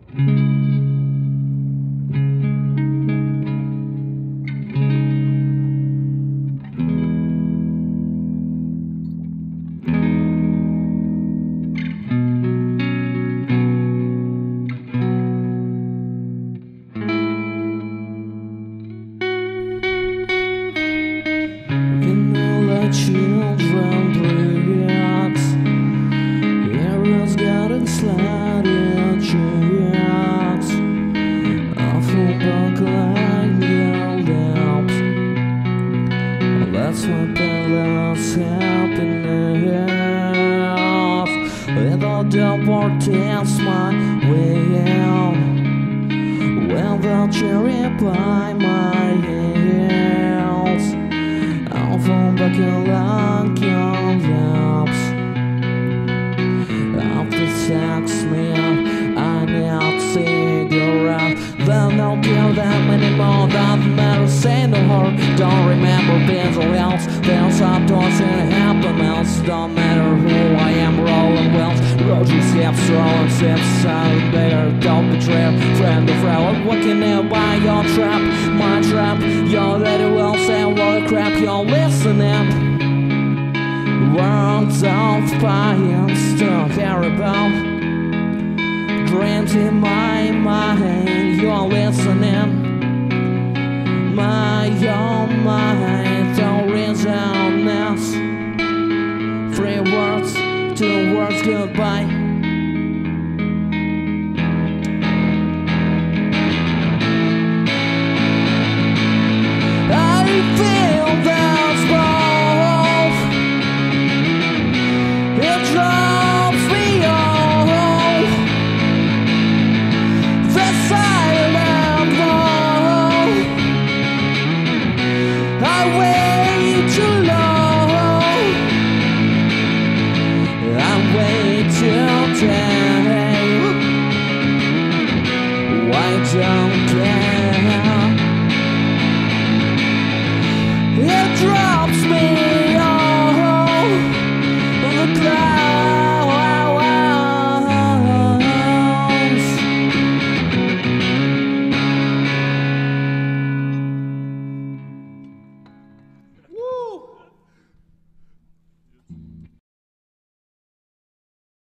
Children breaks, areas getting slanted checks, awful buckling lamps. That's what balance happiness. Without the word test my will, without cherry by my heels. From back along your laps. After sex meal, I need cigarette. Then don't kill them anymore. Doesn't matter, say no more. Don't remember being so else. There's up doors and happiness. Don't matter who I am, rolling wheels. Roger steps, rolling steps. Silent better, don't betray a friend or friend. What can you buy your trap? My trap, you already will say what a crap you're listening. Words of fire, still terrible. Dreams in my mind, you're listening. My own mind, don't reasonness. 3 words, 2 words, goodbye.